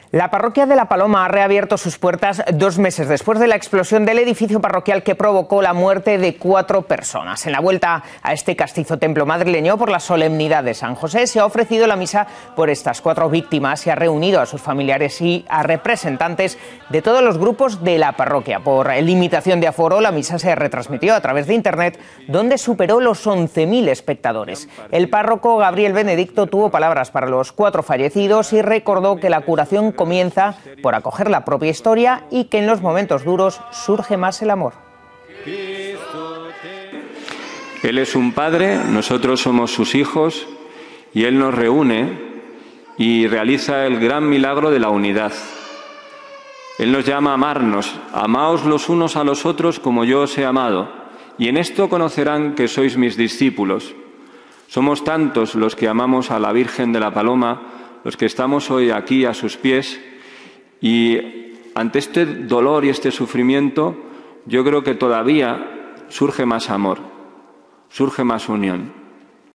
La parroquia de La Paloma ha reabierto sus puertas 2 meses después de la explosión del edificio parroquial que provocó la muerte de 4 personas. En la vuelta a este castizo templo madrileño por la solemnidad de San José se ha ofrecido la misa por estas 4 víctimas y ha reunido a sus familiares y a representantes de todos los grupos de la parroquia. Por limitación de aforo, la misa se retransmitió a través de Internet, donde superó los 11.000 espectadores. El párroco Gabriel Benedicto tuvo palabras para los 4 fallecidos y recordó que la curación comienza por acoger la propia historia y que en los momentos duros surge más el amor. Él es un padre, nosotros somos sus hijos y Él nos reúne y realiza el gran milagro de la unidad. Él nos llama a amarnos, amaos los unos a los otros como yo os he amado, y en esto conocerán que sois mis discípulos. Somos tantos los que amamos a la Virgen de la Paloma, los que estamos hoy aquí a sus pies, y ante este dolor y este sufrimiento, yo creo que todavía surge más amor, surge más unión.